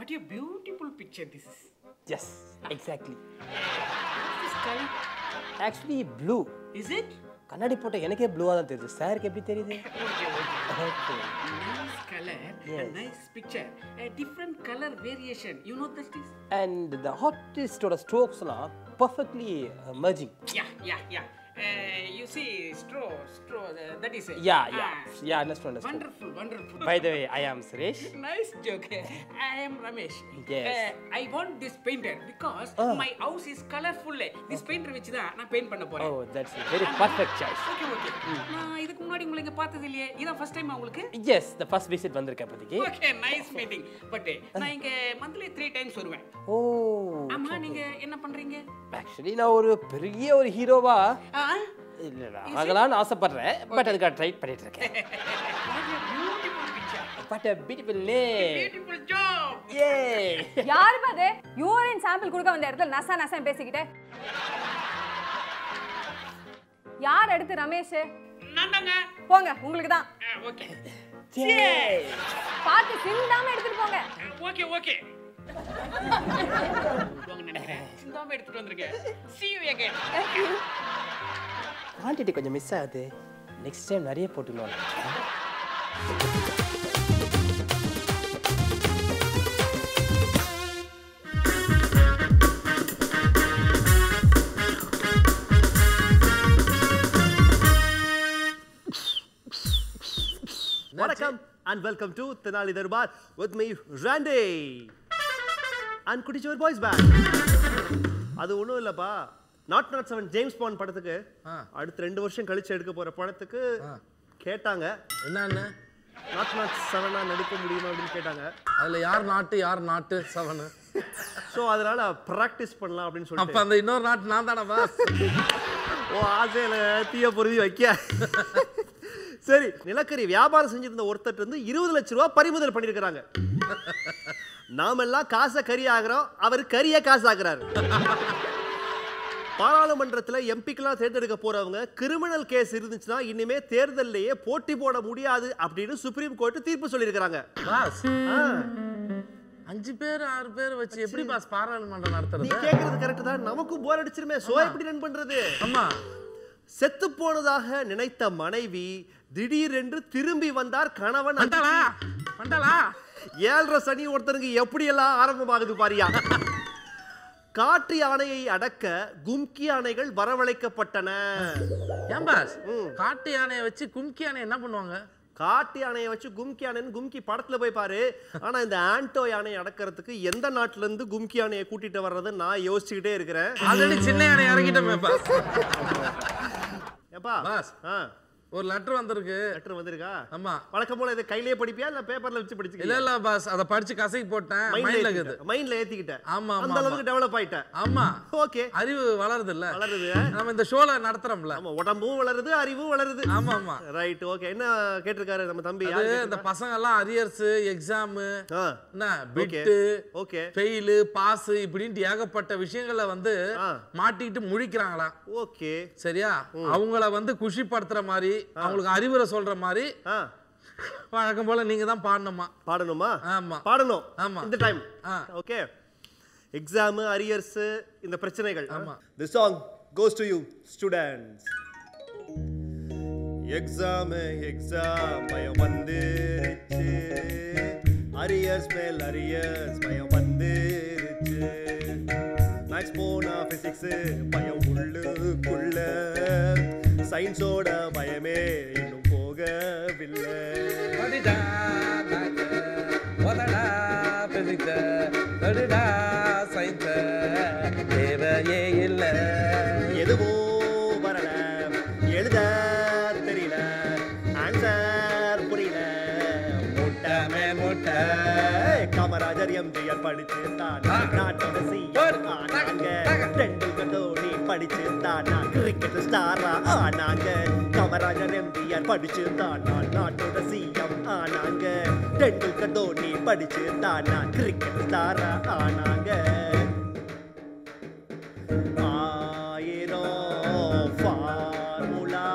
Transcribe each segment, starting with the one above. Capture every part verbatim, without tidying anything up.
What a beautiful picture this is. Yes, exactly. What's this color? Actually, blue. Is it? கண்ணாடி போட்ட எனக்கே ப்ளூவா தான் தெரியுது. சாருக்கு எப்படி தெரியுது? Okay, okay. Okay. Nice color Yes. and nice picture. A different color variation. You know that is? And the artistோட strokesலாம் perfectly uh, merging. Yeah, yeah, yeah. Uh, you see, straw, straw. Uh, that is it. Yeah, yeah, Ah, yeah. Understood, understood. Wonderful, wonderful. By the way, I am Suresh. Nice joke. I am Ramesh. Yes. Uh, I want this painter because Ah. my house is colorful. This painter which தான் நான் paint பண்ண போறேன். Oh, that's a very perfect choice. Okay, okay. நான் இதுக்கு முன்னாடி உங்களை இங்க பார்த்தது இல்லையே. இதான் first time உங்களுக்கு? Yes, the first visit வந்திருக்கேன் இப்போதைக்கு. Okay, nice meeting. But நான் இங்க monthly three times வருவேன். Oh. ஆமா, நீங்க என்ன பண்றீங்க? Actually, நான் ஒரு பெரிய ஒரு ஹீரோவா ஆ? இல்ல ஆகலாம்னு ஆசைப்படுறேன். பட் அதுக்கு ட்ரை பண்ணிட்டு இருக்கேன். What a beautiful picture. What a beautiful name. Beautiful job. Yay. யார் பாது யூரின் சாம்பிள் கொடுக்க வந்த இடத்துல நசா நசா பேசிக்கிட்டே யார் அடுத்து ரமேஷ் நான்தாங்க. போங்க உங்களுக்கு தான் ஓகே. Yay. பார்த்து சிந்தாம எடுத்துட்டு போங்க ஓகே ஓகே. வாங்க நினைக்கிறேன். சிந்தாம எடுத்துட்டு வந்திருக்கேன். See you again. குவான்டிட்டி கொஞ்சம் மிஸ் ஆகுது. நெக்ஸ்ட் டைம் நிறைய போட்டுக்கலாம். Welcome and welcome to Tenali Darbar with me Randy and Kutichur Boys Band. அது ஒண்ணும் இல்லப்பா, naught naught seven James Bond படத்துக்கு அடுத்து ரெண்டு வருஷம் கழிச்சு எடுக்க போற படத்துக்கு கேட்டாங்க. என்னன்னு நாட் நாட் செவனா நடிக்க முடியுமா அப்படின்னு கேட்டாங்க. அதுல யார் நாட்டு யார் நாட்டு செவன்? ஸோ அதனால ப்ராக்டிஸ் பண்ணலாம் அப்படின்னு அப்ப சொல்லிட்டு அந்த இன்னொரு நாட்டு நான் தானே பாஸ். ஓ ஆசையில தீய பொருதி வைக்க. சரி, நிலக்கரி வியாபாரம் செஞ்சிருந்த ஒருத்தர் இருந்து இருபது லட்சம் ரூபாய் பறிமுதல் பண்ணிருக்கிறாங்க. நாமெல்லாம் காசை கறி ஆகிறோம், அவர் கறிய காசு ஆகிறாரு. பாராளுமன்றத்தில் எம்பிக்கெல்லாம் தேர்ந்தெடுக்க போறவங்க கிரிமினல் கேஸ் இருந்துச்சுன்னா இனிமே தேர்தல்லையே போட்டி போட முடியாது அப்படின்னு சுப்ரீம் கோர்ட் தீர்ப்பு சொல்லியிருக்கிறாங்க. பாஸ் அஞ்சு பேர் ஆறு பேர் வச்சு எப்படி பாஸ் பாராளுமன்றம் நீ நடத்துறது? கேக்குறது கரெக்ட் தான், நமக்கும் போர் அடிச்சிருமே. சோ எப்படி ரன் பண்றது? ஆமா, செத்து போனதாக நினைத்த மனைவி திடீரென்று திரும்பி வந்தார் கணவன். வந்தாளா வந்தாளா? ஏழரை சனி ஒருத்தருக்கு எப்படி எல்லாம் ஆரம்பமாகுது பாரியா. காட்டு யானையை அடக்க கும்கி யானைகள் வரவழைக்கப்பட்டன. ஏன் பாஸ் காட்டு யானையை வச்சு கும்கி யானை என்ன பண்ணுவாங்க? காட்டு யானையை வச்சு கும்கி யானைன்னு கும்கி படத்துல போய் பாரு. ஆனா இந்த ஆண்டோ யானையை அடக்கிறதுக்கு எந்த நாட்டுல இருந்து கும்கி யானையை கூட்டிட்டு வர்றது நான் யோசிச்சுக்கிட்டே இருக்கிறேன். ஆல்ரெடி சின்ன யானை இறங்கிட்டோமே பாஸ். ஏப்பா பாஸ் ஆ ஒரு லெட்டர் வந்திருக்கு. லெட்டர் வந்திருக்கா? ஆமா. வழக்கம் போல இதை கையிலேயே படிப்பியா இல்ல பேப்பர்ல வச்சு படிச்சு? இல்ல இல்ல பாஸ், அத படிச்சு கசக்கி போட்டேன். மைண்ட்ல இருக்குது. மைண்ட்ல ஏத்திக்கிட்டேன். ஆமா ஆமா. அந்த அளவுக்கு டெவலப் ஆயிட்டேன். ஆமா. ஓகே. அறிவு வளருது இல்ல? வளருது. நம்ம இந்த ஷோல நடத்துறோம்ல. ஆமா, உடம்பும் வளருது, அறிவும் வளருது. ஆமா ஆமா. Right, okay. என்ன கேட்டிருக்காரு நம்ம தம்பி? அது இந்த பசங்க எல்லாம் அரியர்ஸ் எக்ஸாம் என்ன பிட் ஓகே ஃபெயில் பாஸ் இப்படின்னு ஏகப்பட்ட விஷயங்களை வந்து மாட்டிக்கிட்டு முழிக்கிறாங்களா. ஓகே சரியா? அவங்கள வந்து குஷிப்படுத்துற மாதிரி அவங்களுக்கு அறிவுரை சொல்ற மாதிரி வழக்கம் போல நீங்க தான் பாடணுமா? பாடணுமா? ஆமா பாடணும். ஆமா இந்த டைம். ஓகே. எக்ஸாம் அரியர்ஸ் இந்த பிரச்சனைகள். ஆமா. This song goes to you students. Exam exam பயம் வந்துருச்சு, அரியர்ஸ் மேல் அரியர்ஸ் பயம் வந்துருச்சு, மேக்ஸ் போனா பிசிக்ஸ் பயம் உள்ளுக்குள்ள, சயின்ஸோட பயமே இன்னும் போகவில்லை. தேவையே இல்லை, எதுவோ வரல, எழுத தெரியல, ஆன்சர் புரியல, முட்டமே முட்டை. காமராஜர் எம்ஜிஆர் படிச்சு தான் நாட்டோட சிஎம் ஆனாங்க, டெண்டுல்கர் தோனி படிச்சு தான் கிரிக்கெட் ஸ்டாரா ஆனாங்க. காமராஜர் எம்ஜிஆர் படிச்சு தான் நாட்டோட சிஎம் ஆனாங்க, டெண்டுல்கர் தோனி படிச்சு தான் கிரிக்கெட் ஸ்டாரா ஆனாங்க. ஆயிரம் ஃபார்முலா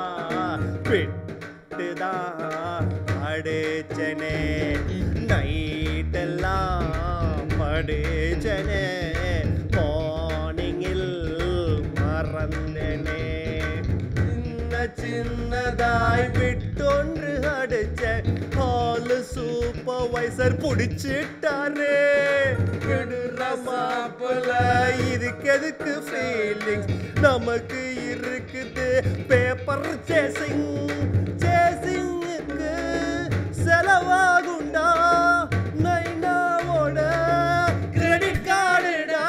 பிட்டுதான் அடிச்சனே, நைட்டெல்லாம் பிடிச்சனே மார்னிங்கில் மறந்தனே சின்ன சின்னதாய் விட்டொன்று அடிச்ச ஹால் சூப்பர்வைசர் பிடிச்சிட்டாரே மாப்பிள்ள இதுக்கு எதுக்கு ஃபீலிங்ஸ் நமக்கு இருக்குது பேப்பர் சேசிங் சேசிங்குக்கு செலவாகுண்டா நைனாவோட கிரெடிட் கார்டுடா.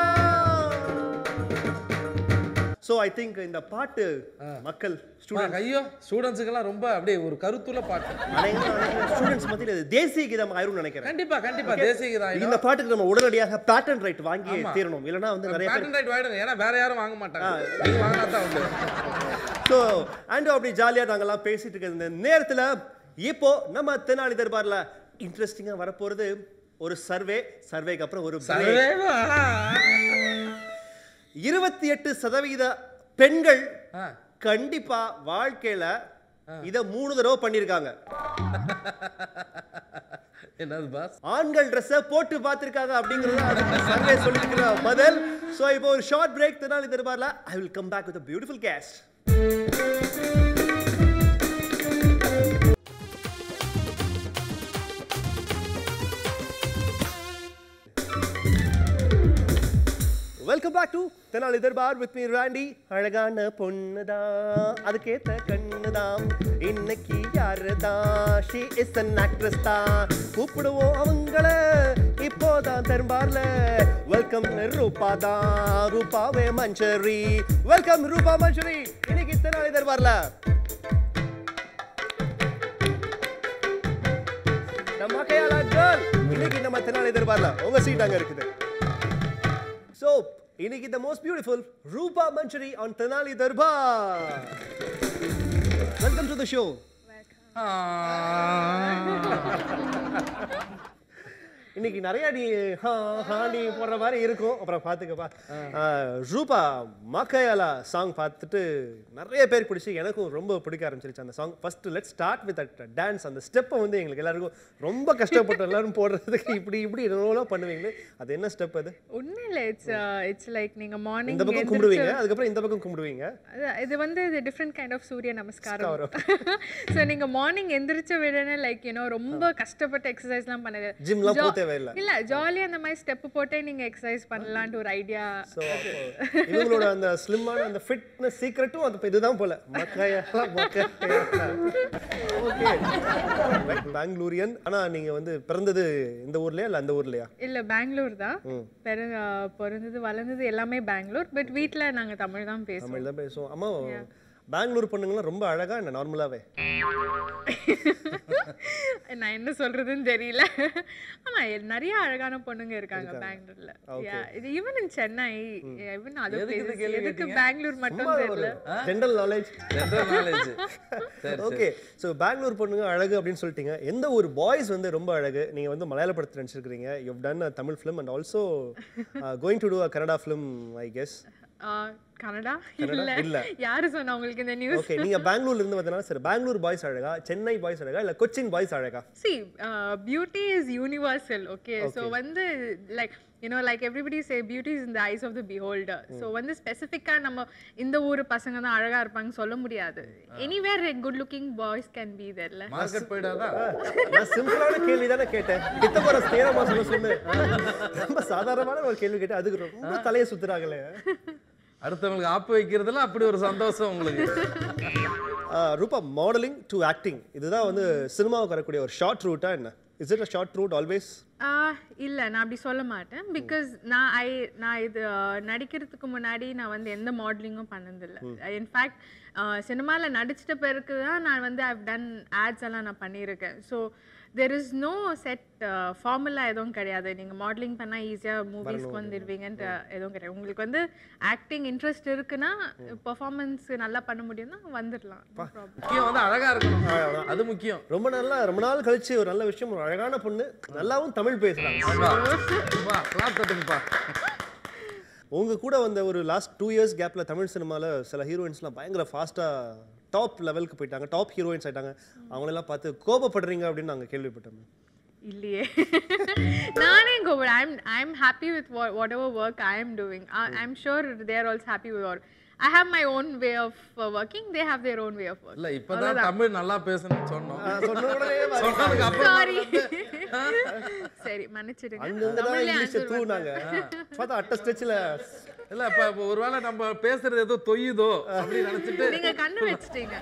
ஸோ ஐ திங்க் இந்த பாட்டு மக்கள் ஸ்டூடெண்ட் ஐயோ ஸ்டூடெண்ட்ஸுக்கெல்லாம் ரொம்ப அப்படியே ஒரு கருத்துள்ள பாட்டு. ஸ்டூடெண்ட்ஸ் மத்தியில் இது தேசிய கீதம் ஆயிரும் நினைக்கிறேன். கண்டிப்பா கண்டிப்பா தேசிய கீதம். இந்த பாட்டுக்கு நம்ம உடனடியாக பேட்டன் ரைட் வாங்கி தீரணும், இல்லைன்னா வந்து நிறைய பேட்டன் ரைட் வாங்கிடுங்க, ஏன்னா வேற யாரும் வாங்க மாட்டாங்க, நீங்க வாங்கினா தான் உண்டு. ஸோ அண்ட் அப்படி ஜாலியாக நாங்கள்லாம் பேசிட்டு இருக்க இந்த நேரத்தில் இப்போ நம்ம தெனாலி தர்பார்ல இன்ட்ரெஸ்டிங்காக வரப்போகிறது ஒரு சர்வே. சர்வேக்கு அப்புறம் ஒரு இருபத்தி எட்டு சதவீத பெண்கள் கண்டிப்பா வாழ்க்கையில இத மூணு தடவை பண்ணிருக்காங்க. என்னது பாஸ்? ஆண்கள் ட்ரெஸ் போட்டு பார்த்திருக்காங்க அப்படிங்கறது சர்வே சொல்லிருக்கிற பதில். சோ இப்போ ஒரு ஷார்ட் பிரேக். தெனாலி தர்பார்ல I will come back with a beautiful guest. Welcome back to Tenali Darbar with me Randy. அழகான பொண்ணுதான், அதுக்கேத்த கண்ணுதான், இன்னைக்கு யாருதான், ஷீ இஸ் an actress தான், கூப்பிடுவோம் அவங்கள இப்போதான் தர்பார்ல. வெல்கம் ரூபா தான், ரூபாவே மஞ்சரி. வெல்கம் ரூபா மஞ்சரி இன்னைக்கு தெனாலி தர்பார்ல. நம்ம கையாளா கேர்ள் இன்னைக்கு நம்ம தெனாலி தர்பார்ல உங்க சீட் அங்க இருக்குது. So இன்னைக்கு the most beautiful Rupa Manchari on Tenali Darbar. Welcome to the show. இன்னைக்கு நிறைய நீ ஹாண்டி போடுற மாதிரி இருக்கும், அப்புறம் பார்த்துக்கப்பா. ரூபா மாக்கையாலா சாங் பார்த்துட்டு நிறைய பேர் பிடிச்சி எனக்கும் ரொம்ப பிடிக்க ஆரம்பிச்சிருச்சு அந்த song. First let start with that dance. அந்த ஸ்டெப்பை வந்து எங்களுக்கு எல்லாருக்கும் ரொம்ப கஷ்டப்பட்டு எல்லாரும் போடுறதுக்கு இப்படி இப்படி என்னெல்லாம் பண்ணுவீங்களே, அது என்ன ஸ்டெப் அது? ஒன்றும் இல்லை, இட்ஸ் இட்ஸ் லைக் நீங்கள் மார்னிங் இந்த பக்கம் கும்பிடுவீங்க, அதுக்கப்புறம் இந்த பக்கம் கும்பிடுவீங்க. இது வந்து இது டிஃப்ரெண்ட் கைண்ட் ஆஃப் சூரிய நமஸ்காரம். ஸோ நீங்கள் மார்னிங் எந்திரிச்ச விடனே லைக் யூனோ ரொம்ப கஷ்டப்பட்டு எக்ஸசைஸ்லாம் பண்ணுது, ஜிம்லாம் போக தேவையில்லை. இல்ல ஜாலியா அந்த மாதிரி ஸ்டெப் போட்டே நீங்க எக்ஸசைஸ் பண்ணலாம்னு ஒரு ஐடியா. சோ இவங்களோட அந்த ஸ்லிம்மான அந்த ஃபிட்னஸ் சீக்ரெட்டும் அது இதுதான் போல. மக்காயா மக்காயா. ஓகே, பெங்களூரியன். ஆனா நீங்க வந்து பிறந்தது இந்த ஊர்லயா இல்ல அந்த ஊர்லயா? இல்ல பெங்களூர் தான் பிறந்தது வளர்ந்தது எல்லாமே பெங்களூர். பட் வீட்ல நாங்க தமிழ் தான் பேசுவோம். தமிழ் தான் பேசுவோம். அம்மா பெங்களூர் பொண்ணுங்கலாம் ரொம்ப அழகா என்ன நார்மலாவே? நான் என்ன சொல்றதுன்னு தெரியல. ஆமா நிறைய அழகான பொண்ணுங்க இருக்காங்க பெங்களூர்ல. இது ஈவன் இன் சென்னை. ஈவன் அது எதுக்கு பெங்களூர் மட்டும் தெரியல. General knowledge general knowledge. Okay, so Bangalore பொண்ணுங்க அழகு அப்படின்னு சொல்லிட்டீங்க. எந்த ஒரு பாய்ஸ் வந்து ரொம்ப அழகு? நீங்க வந்து மலையாள படத்துல நடிச்சிருக்கீங்க. You have done a Tamil film and also uh, going to do a Kannada film I guess. Kannada இல்ல இல்ல யாரு சொன்னா உங்களுக்கு இந்த நியூஸ்? ஓகே, நீங்க பெங்களூர்ல இருந்து வந்தனால சரி, பெங்களூர் பாய்ஸ் அழகா, சென்னை பாய்ஸ் அழகா இல்ல கொச்சின் பாய்ஸ் அழகா? see uh, beauty is universal. okay, okay. so வந்து like you know like everybody say beauty is in the eyes of the beholder. mm. so வந்து ஸ்பெசிஃபிக்கா நம்ம இந்த ஊர் பசங்க தான் அழகா இருப்பாங்க சொல்ல முடியாது. anywhere good looking boys can be there. ல மார்க்கெட் போய்டாதா? நான் சிம்பிளான கேள்வி தான கேட்டேன். கிட்ட போற ஸ்தேரமா சொல்ல சொன்னே. ரொம்ப சாதாரணமான ஒரு கேள்வி கேட்டேன், அதுக்கு ரொம்ப தலைய சுத்துறாங்களே. அடுத்தவங்களுக்கு ஆப்பு வைக்கிறதுல அப்படி ஒரு சந்தோஷம் உங்களுக்கு. ரூபா, மாடலிங் டு ஆக்டிங் இதுதான் வந்து சினிமாவுக்கு வரக்கூடிய ஒரு ஷார்ட் ரூட்டா என்ன? Is it a short route always? இல்ல நான் அப்படி சொல்ல மாட்டேன். பிகாஸ் நான் ஐ நான் இது நடிக்கிறதுக்கு முன்னாடி நான் வந்து எந்த மாடலிங்கும் பண்ணதில்லை. இன்ஃபேக்ட் சினிமாவில் நடிச்சிட்ட பிறகு தான் நான் வந்து ஐவ் டன் ஆட்ஸ் எல்லாம் நான் பண்ணியிருக்கேன். So there is no set formula எதுவும் கிடையாது. நீங்கள் மாடலிங் பண்ணால் ஈஸியாக மூவிஸ்க்கு வந்துடுவீங்கன்ற எதுவும் கிடையாது. உங்களுக்கு வந்து ஆக்டிங் இன்ட்ரெஸ்ட் இருக்குன்னா பெர்ஃபார்மன்ஸ் நல்லா பண்ண முடியும்னா வந்துடலாம். முக்கியம் வந்து அழகா இருக்கணும், அது முக்கியம். ரொம்ப நல்லா ரொம்ப நாள் கழிச்சு ஒரு நல்ல விஷயம், ஒரு அழகான பொண்ணு நல்லாவும் தமிழ் பேசுறாங்க. உங்க கூட வந்த ஒரு லாஸ்ட் டூ இயர்ஸ் கேப்ல தமிழ் சினிமால சில ஹீரோயின்ஸ்லாம் பயங்கர ஃபாஸ்டா டாப் லெவலுக்கு போயிட்டாங்க, டாப் ஹீரோயின்ஸ் ஆயிட்டாங்க. அவங்களெல்லாம் பார்த்து கோபப்படுறீங்க அப்படின்னு நாங்கள் கேள்விப்பட்டோம். இல்லையே நானே go but i'm i'm happy with what, whatever work I am doing. I, i'm sure they are also happy with what I have my own way of uh, working, they have their own way of working. இல்ல இப்பதான் தமிழ் நல்லா பேசணும்னு சொன்னோம். சொன்ன உடனே சொன்னதுக்கு அப்புறம் sorry சரி மன்னிச்சிடுங்க. அங்க தான் இங்கிலீஷ் தூனாங்க பார்த்தா அட்ட ஸ்ட்ரெச்ல இல்ல இப்ப ஒருவேளை நம்ம பேசுறது ஏதோ தொய்யுதோ அப்படி நினைச்சிட்டு நீங்க கண்ணு வச்சிட்டீங்க.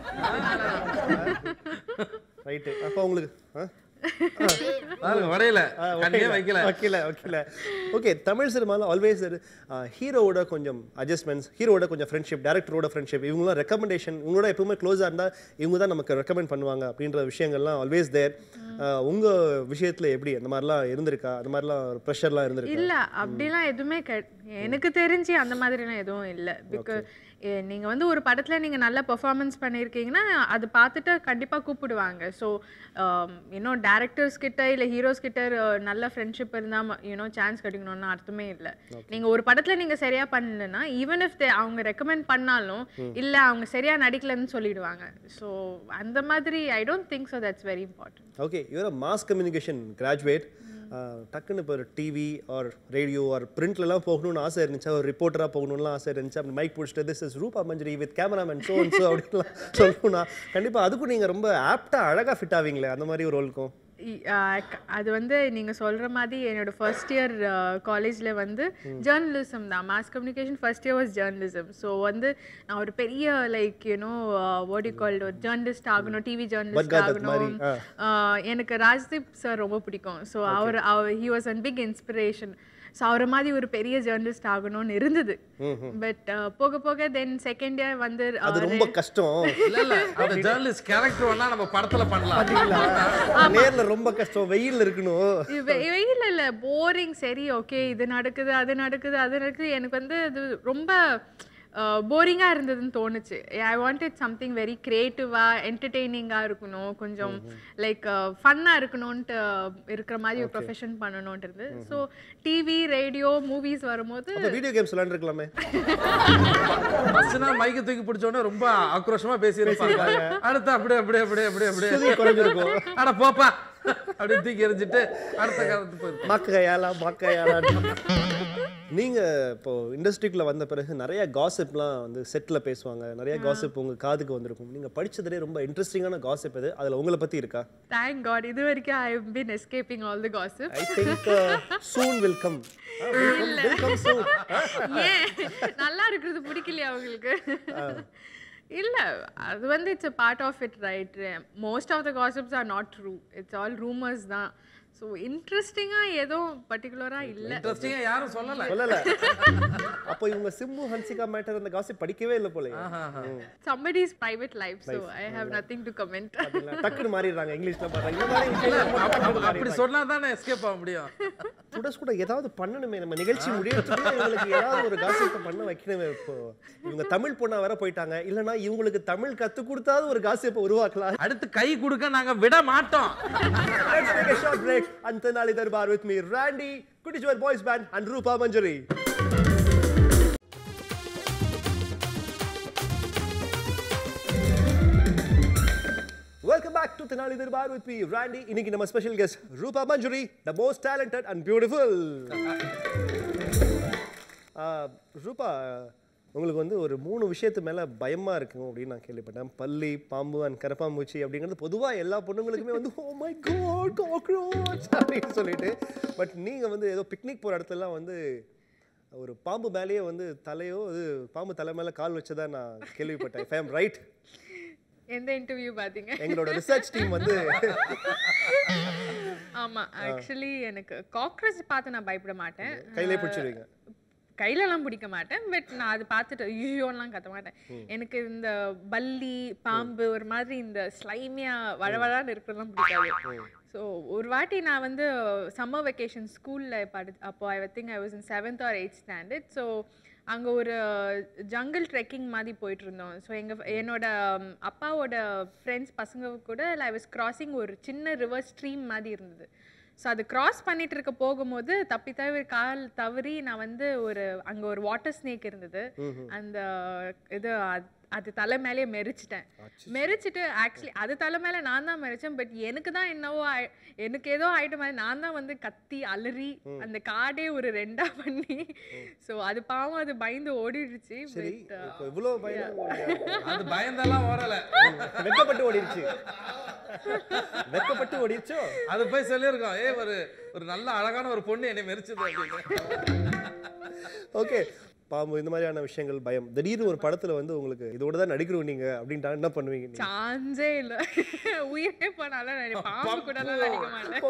ரைட் அப்ப உங்களுக்கு பாருங்க வடையில கண்ணே வைக்கல வைக்கல வைக்கல ஓகே தமிழ் சினிமால ஆல்வேஸ் ஹீரோவோட கொஞ்சம் அட்ஜஸ்ட்மெண்ட்ஸ் ஹீரோவோட கொஞ்சம் ஃப்ரெண்ட்ஷிப் டைரக்டரோட ஃப்ரெண்ட்ஷிப் இவங்களாம் ரெக்கமெண்டேஷன் இவங்களோட எப்பவுமே க்ளோஸாக இருந்தால் இவங்க தான் நமக்கு ரெக்கமெண்ட் பண்ணுவாங்க அப்படின்ற விஷயங்கள்லாம் ஆல்வேஸ் தேர் உங்க விஷயத்துல எப்படி அந்த மாதிரிலாம் இருந்திருக்கா அந்த மாதிரிலாம் ப்ரெஷர்லாம் இருந்திருக்கா? இல்ல அப்படிலாம் எதுவுமே எனக்கு தெரிஞ்சு அந்த மாதிரிலாம் எதுவும் இல்லை. பிகாஸ் நீங்கள் வந்து ஒரு படத்தில் நீங்கள் நல்ல பெர்ஃபார்மன்ஸ் பண்ணியிருக்கீங்கன்னா அது பார்த்துட்டு கண்டிப்பாக கூப்பிடுவாங்க. ஸோ இன்னும் டேரக்டர்ஸ் கிட்ட இல்லை ஹீரோஸ் கிட்ட நல்ல ஃப்ரெண்ட்ஷிப் இருந்தால் யூனோ சான்ஸ் கிடைக்கணும்னு அர்த்தமே இல்லை. நீங்கள் ஒரு படத்தில் நீங்கள் சரியாக பண்ணலன்னா ஈவன் இஃப் அவங்க ரெக்கமெண்ட் பண்ணாலும் இல்லை அவங்க சரியாக நடிக்கலன்னு சொல்லிடுவாங்க. ஸோ அந்த மாதிரி I don't think so that's very important. Okay you're a mass communication graduate. டக்குன்னு இப்போ ஒரு டிவி ஆர் ரேடியோ ஆர் பிரிண்ட்லலாம் போகணும்னு ஆசை இருந்துச்சு, ஒரு ரிப்போர்ட்டராக போகணும்லாம் ஆசை இருந்துச்சு. அப்படி மைக் பிடிச்சிட்டு this is Rupa Manjari with cameraman so and so அப்படின்லாம் சொல்லணும்னா கண்டிப்பாக அதுக்கும் நீங்கள் ரொம்ப ஆப்டாக அழகாக ஃபிட் ஆவீங்களே அந்த மாதிரி ஒரு ரோலுக்கும்? அது வந்து நீங்கள் சொல்கிற மாதிரி என்னோட ஃபர்ஸ்ட் இயர் காலேஜில் வந்து ஜேர்னலிசம் தான், mass communication first year was journalism. So வந்து நான் ஒரு பெரிய like you know what you called ஒரு ஜேர்னலிஸ்ட் ஆகணும், டிவி ஜேர்னலிஸ்ட் ஆகணும். எனக்கு ராஜ்தீப் சார் ரொம்ப பிடிக்கும். ஸோ அவர் அவர் he was an big inspiration. So அவரை மாதிரி ஒரு பெரிய ஜேர்னலிஸ்ட் ஆகணும்னு இருந்தது. பட் போக போக தென் செகண்ட் இயர் வந்து அது ரொம்ப கஷ்டம். இல்ல இல்ல அந்த ஜர்னலிஸ்ட் கேரக்டர் வேணா நம்ம படத்துல பண்ணலாம். நேர்ல ரொம்ப கஷ்டம், வெயில்ல இருக்கணும். வெயில்ல இல்ல போரிங். சரி ஓகே இது நடக்குது அது நடக்குது அது நடக்குது எனக்கு வந்து அது ரொம்ப போரிங்காக இருந்ததுன்னு தோணுச்சு. ஐ வாண்டட் சம்திங் வெரி கிரியேட்டிவாக என்டர்டெய்னிங்காக இருக்கணும், கொஞ்சம் லைக் ஃபன்னாக இருக்கணும்ன்ட்டு இருக்கிற மாதிரி ஒரு ப்ரொஃபஷன் பண்ணணும்ன்ட்டு இருந்து. ஸோ டிவி ரேடியோ மூவிஸ் வரும்போது வீடியோ கேம்ஸ் விளையாண்டுருக்கலாமே. மைக்கு தூக்கி பிடிச்சோடனே ரொம்ப ஆக்ரோஷமா பேசியிருப்பாங்க. அடுத்து அப்படியே அப்படியே அப்படியே அப்படியே அப்படியே குறைஞ்சிருக்கும். அட போப்பா அப்படியே தூக்கி எறிஞ்சிட்டு அடுத்த காலத்து போயிருக்கு மக்கையாலா மக்கையாலா. நீங்க இப்போ இண்டஸ்ட்ரிக்குள்ள வந்த பிறகு நிறைய காசிப்லாம் வந்து செட்ல பேசுவாங்க, நிறைய காசிப் உங்க காதுக்கு வந்திருக்கும். நீங்க படிச்சதுலே ரொம்ப இன்ட்ரெஸ்டிங்கான காசிப் எது? அதுல உங்களை பத்தி இருக்கா? Thank God இது வரைக்கும் I have been escaping all the gossip. I think uh, soon will come. will come soon. ஏன் நல்லா இருக்குது பிடிக்கலையா உங்களுக்கு? இல்ல அது வந்து it's a part of it, right? Most of the gossips are not true. It's all rumors தான். So இன்ட்ரெஸ்டிங்காக எதுவும் பர்டிகுலராக இல்லை. இன்ட்ரெஸ்டிங்காக யாரும் சொல்லலை சொல்லலை அப்போ இவங்க சிம்பு ஹன்சிகா மேட்டர் அந்த காசிப் படிக்கவே இல்லை போல. somebody's private life, so I have nothing to comment. டக்குனு மாறிடுறாங்க இங்கிலீஷ்ல பாருங்க. அப்படி சொன்னா தானே எஸ்கேப் ஆக முடியும். சுட சுட ஏதாவது பண்ணணுமே, நம்ம நிகழ்ச்சி முடியறதுக்கு இவங்களுக்கு ஏதாவது ஒரு காசிப் பண்ண வைக்கணுமே. இப்போ இவங்க தமிழ் பொண்ணா வர போயிட்டாங்க, இல்லைன்னா இவங்களுக்கு தமிழ் கத்து கொடுத்தாவது ஒரு காசிப்பை உருவாக்கலாம். அடுத்து கை கொடுக்க நாங்க விட மாட்டோம். Let's take a short break. And Tenali Darbar with me, Randy, Kutijwar Boys Band and Rupa Manjari. Welcome back to Tenali Darbar with me, Randy. Iniki nama special guest, Rupa Manjari, the most talented and beautiful. uh, Rupa, உங்களுக்கு வந்து ஒரு மூணு விஷயத்து மேலே பயமாக இருக்கும் அப்படின்னு நான் கேள்விப்பட்டேன். பல்லி, பாம்பு அண்ட் கரப்பாம்பூச்சி அப்படிங்கிறது பொதுவாக எல்லா பொண்ணுங்களுக்குமே வந்து ஓ மை காட் காக்ரோச் அப்படின்னு சொல்லிட்டு. பட் நீங்கள் வந்து ஏதோ பிக்னிக் போகிற இடத்துலலாம் வந்து ஒரு பாம்பு மேலேயே வந்து தலையோ அது பாம்பு தலை மேலே கால் வச்சதா நான் கேள்விப்பட்டேன். If I am right? எந்த இன்டர்வியூ பார்த்தீங்க? எங்களோட ரிசர்ச் டீம் வந்து ஆமாம் ஆக்சுவலி எனக்கு காக்ரோச் பார்த்து நான் பயப்பட மாட்டேன், கையிலே பிடிச்சிருவீங்க. கையிலலாம் பிடிக்க மாட்டேன். பட் நான் அது பார்த்துட்டு ஐயோலாம் கத்த மாட்டேன். எனக்கு இந்த பல்லி பாம்பு ஒரு மாதிரி இந்த ஸ்லைமியாக வழவழான்னு இருக்கிறதுலாம் பிடிக்காது. ஸோ ஒரு வாட்டி நான் வந்து சம்மர் வெக்கேஷன் ஸ்கூலில் படி அப்போ I think I was in seventh or eight standard. So அங்கே ஒரு ஜங்கிள் ட்ரெக்கிங் மாதிரி போயிட்டு இருந்தோம். ஸோ எங்கள் என்னோட அப்பாவோட ஃப்ரெண்ட்ஸ் பசங்க கூட ஐ வாஸ் கிராசிங் ஒரு சின்ன ரிவர் ஸ்ட்ரீம் மாதிரி இருந்தது. ஸோ அது கிராஸ் பண்ணிட்டு இருக்க போகும்போது தப்பி தவிர கால் தவறி நான் வந்து ஒரு அங்கே ஒரு வாட்டர் ஸ்னேக் இருந்தது. அந்த இது அது தலை மேலே மெரிச்சிட்டேன். மெரிச்சிட்டு ஆக்சுவலி அது தலை மேலே நான் தான் மெரிச்சேன். பட் எனக்கு தான் என்னவோ எனக்கு ஏதோ ஆயிட்ட மாதிரி நான் தான் வந்து கத்தி அலறி அந்த காடே ஒரு ரெண்டா பண்ணி ஸோ அது பாவம் அது பயந்து ஓடிடுச்சு. இவ்வளோ அது பயந்தெல்லாம் ஓடல, வெக்கப்பட்டு ஓடிடுச்சு. வெக்கப்பட்டு ஓடிடுச்சோ அது போய் சொல்லியிருக்கோம், ஏ ஒரு ஒரு நல்ல அழகான ஒரு பொண்ணு என்னை மெரிச்சது அப்படின்னு. ஓகே, பாம்பு இந்த மாதிரியான விஷயங்கள் பயம். திடீர்னு ஒரு படத்துல வந்து உங்களுக்கு இதோட தான் நடிக்கிறோம் நீங்க அப்படின்ட்டா என்ன பண்ணுவீங்க? சான்ஸே இல்ல, உயிரே போனாலும் பாம்பு கூட நடிக்க மாட்டேன்.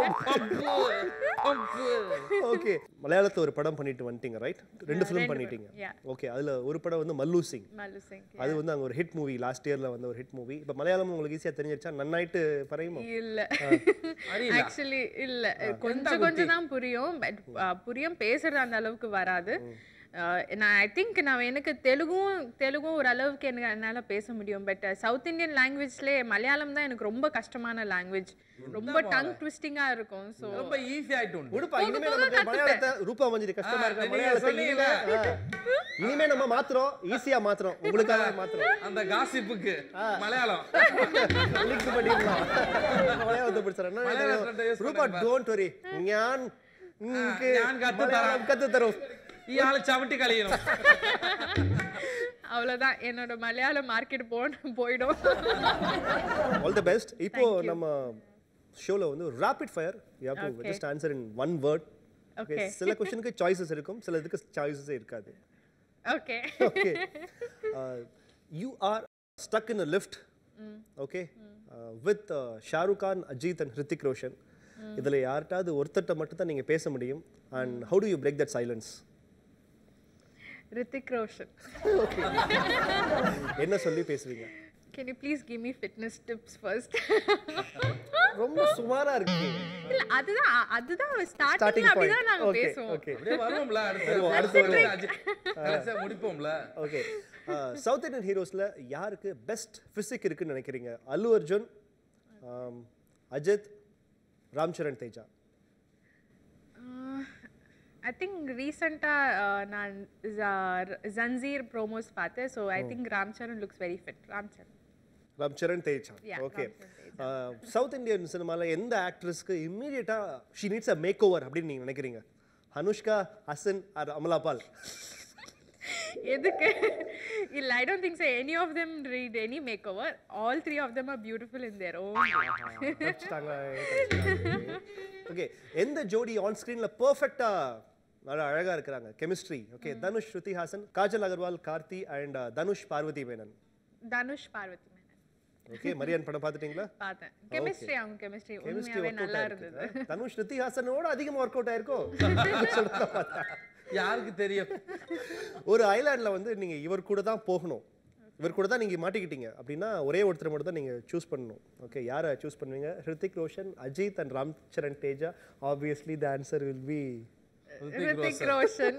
ஓகே, மலையாளத்துல ஒரு படம் பண்ணிட்டு வந்துட்டீங்க ரைட்? ரெண்டு ஃபிலிம் பண்ணிட்டீங்க. ஓகே, அதுல ஒரு படம் வந்து மல்லு சிங். அது வந்து அங்க ஒரு ஹிட் மூவி, லாஸ்ட் இயர்ல வந்து ஒரு ஹிட் மூவி. இப்ப மலையாளம் உங்களுக்கு ஈஸியா தெரிஞ்சிருச்சா? நன்னாயிட்டு பரையுமா? இல்ல ஆக்சுவலி இல்ல, கொஞ்சம் கொஞ்சம் தான் புரியும். புரியும், பேசுறது அந்த அளவுக்கு வராது. நான் ஐ திங்க் நான் எனக்கு தெலுங்கும் தெலுங்கும் ஒரு அளவுக்கு எனக்கு என்னால் பேச முடியும். பட் சவுத் இந்தியன் லாங்குவேஜ்லேயே மலையாளம் தான் எனக்கு ரொம்ப கஷ்டமான லாங்குவேஜ், ரொம்ப டங் ட்விஸ்டிங்காக இருக்கும். ஸோ ரொம்ப ஈஸி ஆகிட்டு உடுப்பா. இனிமே நமக்கு மலையாளத்தை ரூபா மஞ்சிரி கஷ்டமா இருக்கு, மலையாளத்தை இனிமே நம்ம மாத்துறோம், ஈஸியா மாத்துறோம், உங்களுக்காக மாத்துறோம். அந்த காசிப்புக்கு மலையாளம் லிங்க் பண்ணிடலாம். மலையாளத்தை பிடிச்சறேன் ரூபா. டோன்ட் வரி, ஞான் கத்து தரோம். இயாள சவட்டி கலையணும். அவ்வளவுதான், என்னோட மலையாள மார்க்கெட் போன போய்டும். All the best. இப்போ நம்ம ஷோல வந்து rapid fire, you have to just answer in one word. Okay, சில क्वेश्चनக்கு சாய்ஸஸ் இருக்கும், சில இதுக்கு சாய்ஸஸ் இருக்காது. Okay okay, you are stuck in a lift, okay, with Shahrukh Khan, Ajith and Hrithik Roshan. இதுல யார்ட்டாவது ஒருத்தட்ட மட்டும் தான் நீங்க பேச முடியும். and how do you break that silence? Hrithik Roshan. என்ன சொல்லி பேசுவீங்க? Can you please give me fitness tips first? ரொம்ப சுமாரா இருக்கு. இல்ல அதுதான் அதுதான் ஸ்டார்டிங்ல அப்படி தான் நாங்க பேசுவோம். ஓகே, அப்படியே வருவோம்ல, அடுத்து அடுத்து கடைசியா முடிப்போம்ல. ஓகே, சவுத் இந்தியன் ஹீரோஸ்ல யாருக்கு பெஸ்ட் பிசிக் இருக்குன்னு நினைக்கிறீங்க? அல்லு Arjun, Ajith, Ram Charan Teja. I think recent நான் ஜன்சீர் promos பார்த்தேன். So I think Ram Charan looks very fit. Ram Charan. Ram Charan Teja. Okay. South Indian சினிமால எந்த ஆக்ட்ரஸ்க்கு இமிடியேட்டா she needs a makeover அப்படி நீங்க நினைக்கிறீங்க? அனுஷ்கா, ஹசன் or அமலா பால்? எதுக்கு? இல்ல, I don't think so any of them need any makeover. All three of them are beautiful in their own. Okay, எந்த ஜோடி on ஸ்கிரீன்ல பெர்ஃபெக்ட்டா நல்லா அழகா இருக்காங்க, chemistry? Okay, Dhanush Shruti Haasan, Kajal Aggarwal Karthi and Dhanush Parvathy Menon. Dhanush Parvathy Menon. Okay, Maryan படம் பாத்துட்டீங்களா? பார்த்தேன். கெமிஸ்ட்ரி அவங்க கெமிஸ்ட்ரி உண்மையாவே நல்லா இருந்தது. தனுஷ் ஸ்ருதி ஹாசனோட அதிகமா வொர்க் அவுட் ஆயிருக்கோ? யாருக்கு தெரியும்? ஒரு ஐலாண்ட்ல வந்து நீங்க இவர் கூட தான் போகணும், இவர் கூட தான் நீங்க மாட்டிக்கிட்டீங்க அப்படின்னா ஒரே ஒருத்தர் மட்டும் தான் நீங்க சூஸ் பண்ணணும். ஓகே, யாரை சூஸ் பண்ணுவீங்க? Hrithik Roshan, Ajith and Ram Charan Teja. Obviously the answer will be Hrithik Roshan.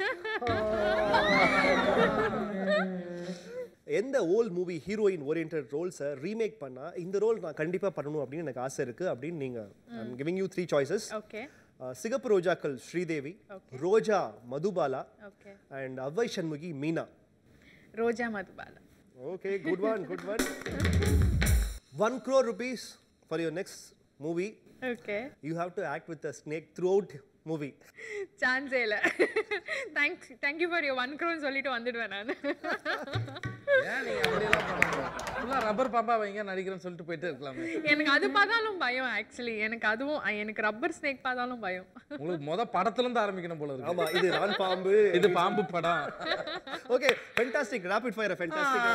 எந்த ஓல்ட் மூவி ஹீரோயின் ஓரியன்டட் ரோல்ஸை ரீமேக் பண்ணா இந்த ரோல் நான் கண்டிப்பா பண்ணணும் அப்படின்னு எனக்கு ஆசை இருக்கு அப்படின்னு நீங்க I'm giving you three choices. Okay, Sigappu Rojakkal Sridevi, Roja Madhubala and Avvai Shanmughi Meena. Roja Madhubala. Okay, good one, good one. One crore rupees for your next movie. Okay. You have to act with a snake throughout movie. Chance இல்ல. Thanks, thank you for your one crore சொல்லிட்டு வந்துடுவேன் நான். ஏன் நீங்க அப்படி எல்லாம் பண்ணலாம்? ஃபுல்லா ரப்பர் பாம்பா வைங்க நடிக்கிறேன்னு சொல்லிட்டு போயிட்டே இருக்கலாமே. எனக்கு அது பார்த்தாலும் பயம் ஆக்சுவலி. எனக்கு அதுவும் எனக்கு ரப்பர் ஸ்னேக் பார்த்தாலும் பயம். உங்களுக்கு முத படத்துல இருந்து ஆரம்பிக்கணும் போல இருக்கு. ஆமா, இது நான் பாம்பு, இது பாம்பு படம். Okay, fantastic, rapid fire fantastic.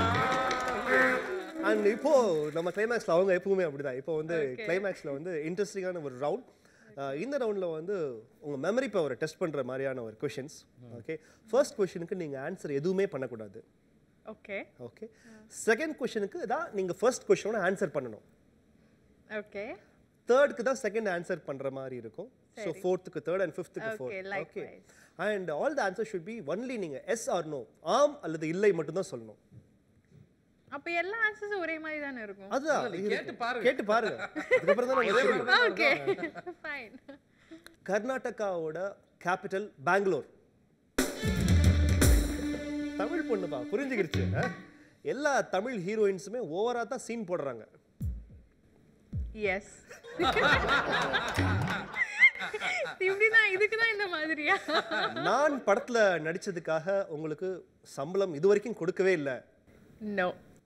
And இப்போ நம்ம கிளைமேக்ஸ்ல அவங்க எப்பவுமே அப்படிதான். இப்போ வந்து கிளைமேக்ஸ்ல வந்து இன்ட்ரெஸ்டிங்கான ஒரு ரவுண்ட். இந்த ரவுண்ட்ல வந்து உங்க மெமரி பவரை டெஸ்ட் பண்ற மாதிரியான ஒரு क्वेश्चंस. ஓகே, ஃபர்ஸ்ட் क्वेश्चनக்கு நீங்க ஆன்சர் எதுவுமே பண்ணக்கூடாது. ஓகே ஓகே, செகண்ட் क्वेश्चनக்கு தான் நீங்க ஃபர்ஸ்ட் क्वेश्चनோட ஆன்சர் பண்ணணும். ஓகே, தேர்ட்க்கு தான் செகண்ட் ஆன்சர் பண்ற மாதிரி இருக்கும். சோ ஃபோர்த்துக்கு தேர்ட் அண்ட் ஃபிஃப்த்துக்கு fourth. Okay, and all the answer should be only நீங்க எஸ் ஆர் நோ, ஆம் அல்லது இல்லை மட்டும் தான் சொல்லணும். அப்ப எல்லா ஆன்சர்ஸ் ஒரே மாதிரி தான இருக்கும். அதான் கேட்டு பாருங்க, கேட்டு பாருங்க. அதுக்கு அப்புறம் தான் ஒரே ஓகே ஃபைன். கர்நாடகாவோட கேபிட்டல் பெங்களூர். தமிழ் பொண்ணுப்பா, புரிஞ்சுக்கிடுச்சு. எல்லா தமிழ் ஹீரோயின்ஸுமே ஓவரா தான் சீன் போடுறாங்க. எஸ். இப்படிதான் இதுக்கு தான் இந்த மாதிரியா? நான் படத்துல நடிச்சதுக்காக உங்களுக்கு சம்பளம் இது வரைக்கும் கொடுக்கவே இல்லை. நோ.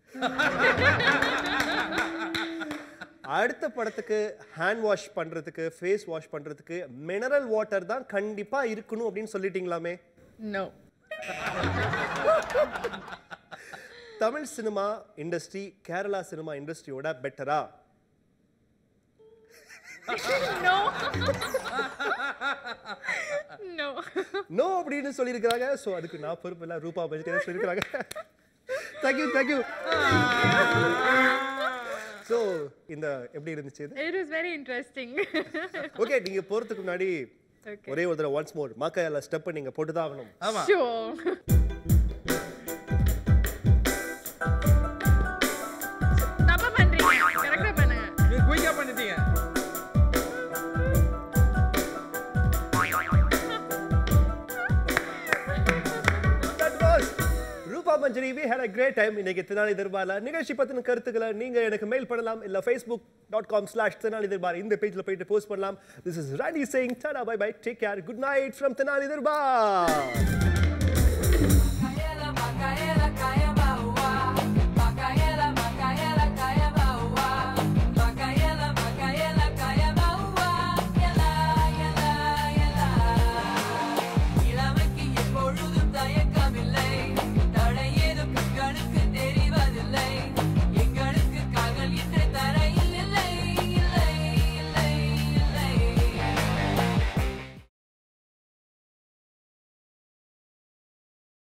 அடுத்த படத்துக்கு ஹேண்ட் வாஷ் பண்றதுக்கு ஃபேஸ் வாஷ் பண்றதுக்கு மினரல் வாட்டர் தான் கண்டிப்பா இருக்கணும் அப்படின்னு சொல்லிட்டீங்களாமே. No. Tamil cinema industry Kerala cinema இண்டஸ்ட்ரியோட பெட்டரா? நோ. நோ. நோ அப்படின்னு சொல்லியிருக்கிறாங்க. ஸோ அதுக்கு நான் பொறுப்பு இல்லை, ரூபா பஜ்கே சொல்லியிருக்கிறாங்க. Thank you thank you. ஸோ இந்த எப்படி இருந்துச்சு இது? It was very interesting. Okay, நீங்க போறதுக்கு முன்னாடி ஒரே ஒரு தடவை ஒன்ஸ் மோர் மாக்காயால ஸ்டெப் நீங்க போட்டு தான் ஆகணும். ஆமா. Sure. தப்பா பண்றீங்க. கரெக்ட்டா பண்ணுங்க. நீ குயிக்கா பண்ணிட்டீங்க. மஞ்சரி, we had a great time. இன்னைக்கு தெனாலி தர்பார்ல நிகழ்ச்சி பத்தின கருத்துக்களை நீங்க எனக்கு மெயில் பண்ணலாம், இல்ல facebook dot com slash Tenali Darbar இந்த பேஜ்ல போயிட்டு போஸ்ட் பண்ணலாம். This is Randy saying tada bye bye, take care, good night from Tenali Darbar.